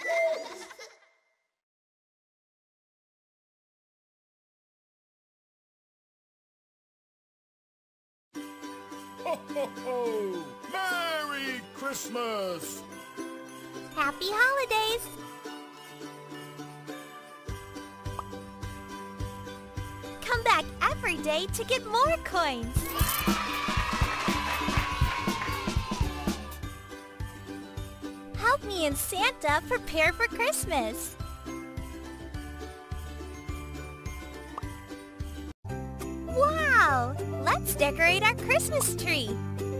Ho, ho, ho! Merry Christmas! Happy holidays! Come back every day to get more coins! Help me and Santa prepare for Christmas! Wow! Let's decorate our Christmas tree!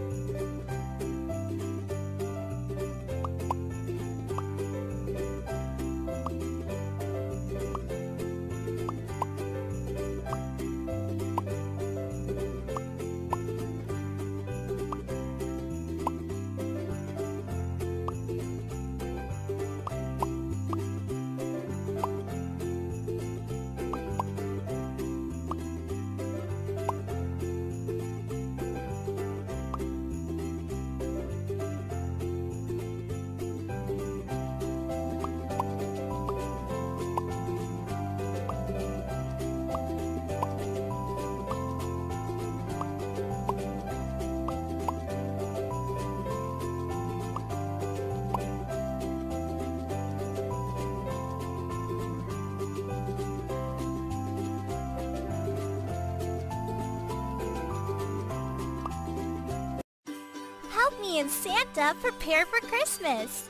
Help me and Santa prepare for Christmas!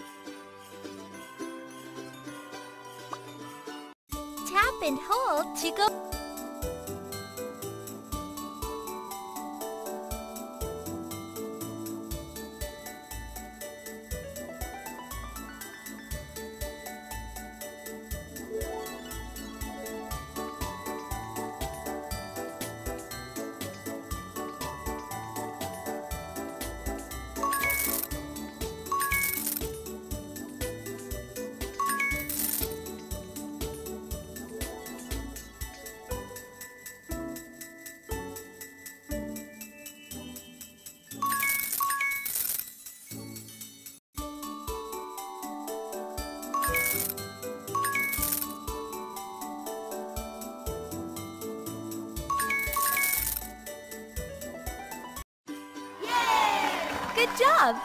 Tap and hold to go. Good job!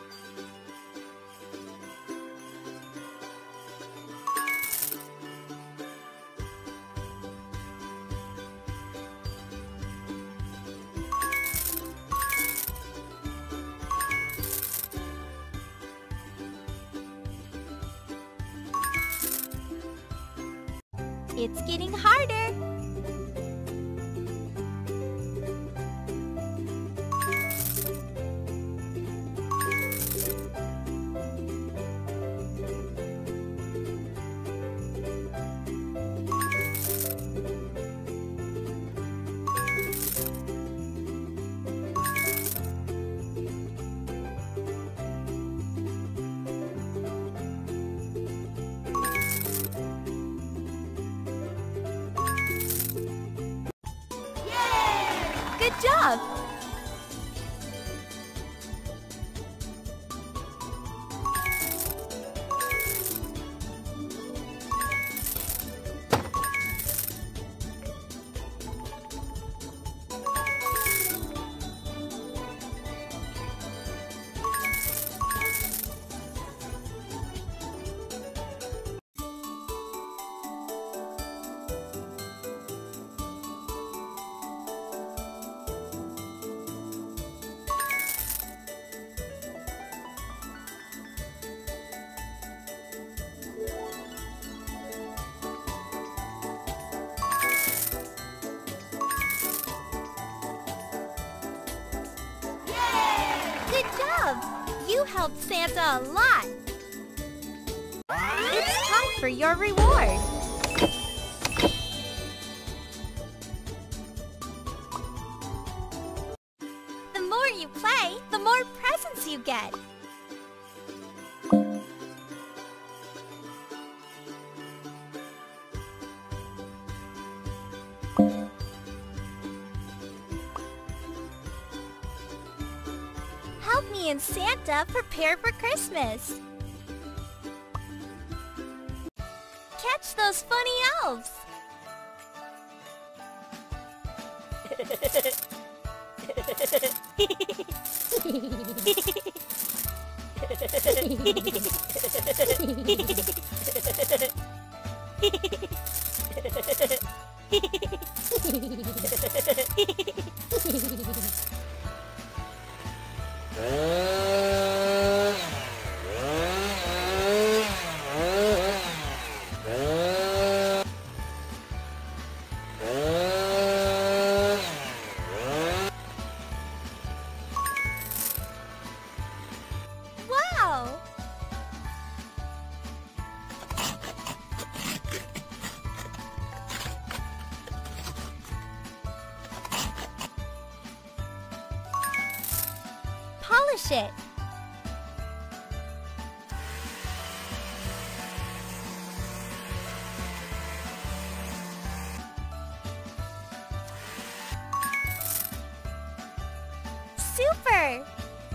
It's getting harder! Good job! Good job! You helped Santa a lot! It's time for your reward! The more you play, the more presents you get! Help me and Santa prepare for Christmas. Catch those funny elves! Wow! Polish it. Super!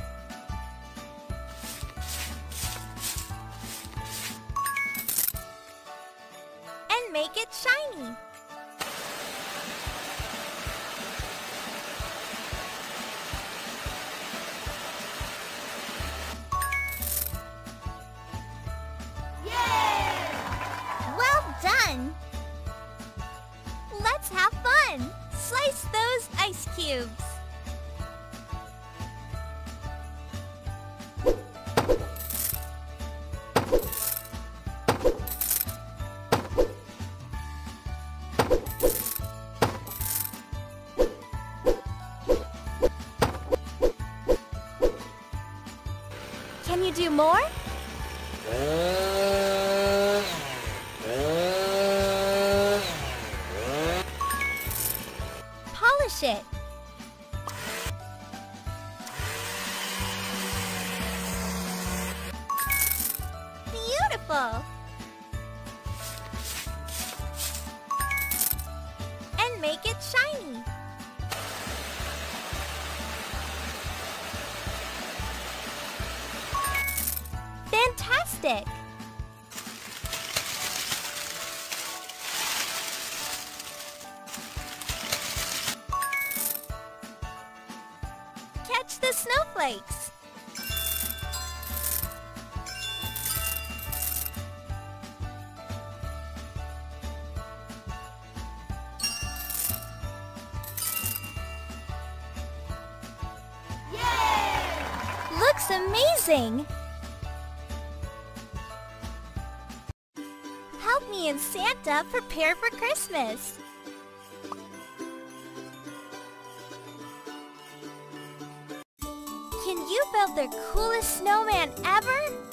And make it shiny. Well done! Let's have fun! Slice those ice cubes! Can you do more? Polish it. Beautiful! And make it shiny. Fantastic! Catch the snowflakes! Yay! Looks amazing! Help me and Santa prepare for Christmas! Can you build the coolest snowman ever?